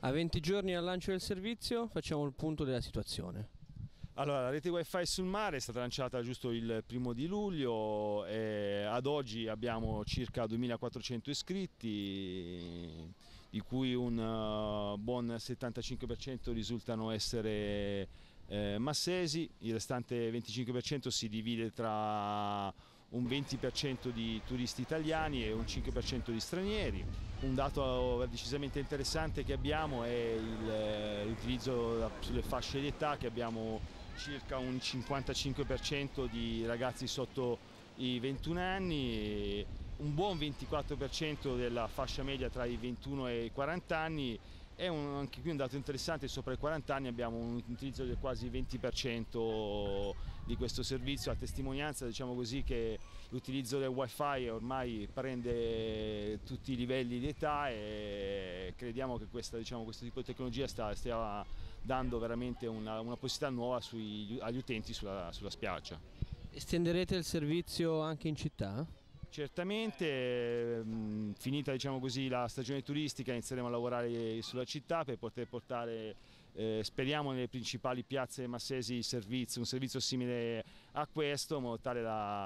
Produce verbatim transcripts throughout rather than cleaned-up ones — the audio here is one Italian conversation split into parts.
A venti giorni dal lancio del servizio facciamo il punto della situazione. Allora, la rete wifi sul mare è stata lanciata giusto il primo di luglio e ad oggi abbiamo circa duemilaquattrocento iscritti, di cui un uh, buon settantacinque per cento risultano essere eh, massesi, il restante venticinque per cento si divide tra un venti per cento di turisti italiani e un cinque per cento di stranieri. Un dato decisamente interessante che abbiamo è l'utilizzo sulle fasce di età, che abbiamo circa un cinquantacinque per cento di ragazzi sotto i ventuno anni, un buon ventiquattro per cento della fascia media tra i ventuno e i quaranta anni e un, anche qui un dato interessante: sopra i quaranta anni abbiamo un utilizzo del quasi venti per cento di questo servizio, a testimonianza, diciamo così, che l'utilizzo del wifi ormai prende tutti i livelli di età e crediamo che questa, diciamo, questo tipo di tecnologia sta, stia dando veramente una, una possibilità nuova sui, agli utenti sulla, sulla spiaggia. Estenderete il servizio anche in città? Certamente, mh, finita, diciamo così, la stagione turistica, inizieremo a lavorare sulla città per poter portare, eh, speriamo, nelle principali piazze massesi servizio, un servizio simile a questo, in modo tale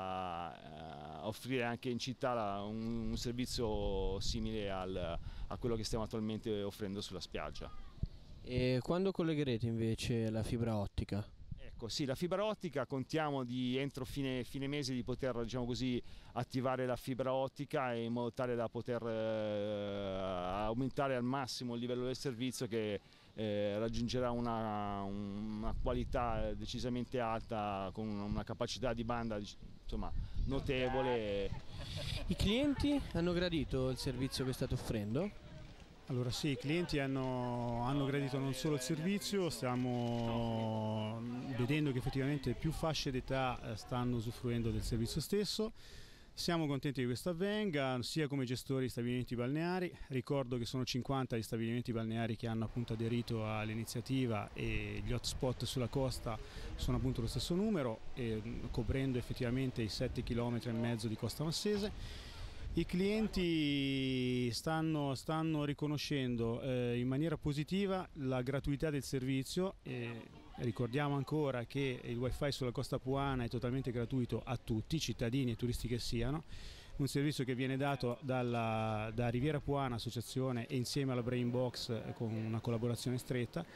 da eh, offrire anche in città la, un, un servizio simile al, a quello che stiamo attualmente offrendo sulla spiaggia. E quando collegherete invece la fibra ottica? Ecco, sì, la fibra ottica contiamo di entro fine, fine mese di poter, diciamo così, attivare la fibra ottica in modo tale da poter eh, aumentare al massimo il livello del servizio, che eh, raggiungerà una, una qualità decisamente alta, con una capacità di banda, insomma, notevole. I clienti hanno gradito il servizio che state offrendo? Allora sì, i clienti hanno, hanno gradito non solo il servizio, stiamo vedendo che effettivamente più fasce d'età stanno usufruendo del servizio stesso. Siamo contenti che questo avvenga, sia come gestori di stabilimenti balneari. Ricordo che sono cinquanta gli stabilimenti balneari che hanno appunto aderito all'iniziativa e gli hotspot sulla costa sono appunto lo stesso numero, e, coprendo effettivamente i sette chilometri e mezzo di costa massese. I clienti stanno, stanno riconoscendo eh, in maniera positiva la gratuità del servizio. E ricordiamo ancora che il wifi sulla Costa Apuana è totalmente gratuito a tutti, cittadini e turisti che siano. Un servizio che viene dato dalla, da Riviera Apuana Associazione e insieme alla Brain Box, eh, con una collaborazione stretta.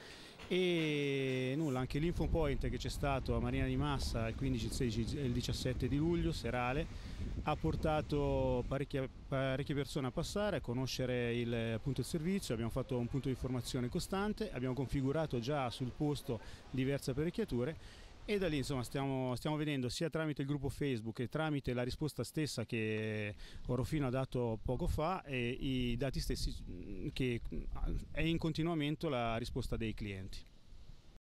E nulla, anche l'Info Point che c'è stato a Marina di Massa il quindici, il sedici e il diciassette di luglio, serale, ha portato parecchie, parecchie persone a passare, a conoscere il, appunto, il servizio. Abbiamo fatto un punto di informazione costante, abbiamo configurato già sul posto diverse apparecchiature e da lì, insomma, stiamo, stiamo vedendo, sia tramite il gruppo Facebook che tramite la risposta stessa che Orofino ha dato poco fa, e i dati stessi, che è in continuamento la risposta dei clienti.